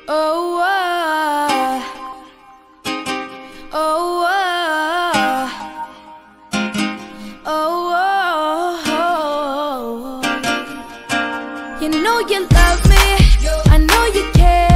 Oh, oh, oh, oh. You know you love me, I know you care.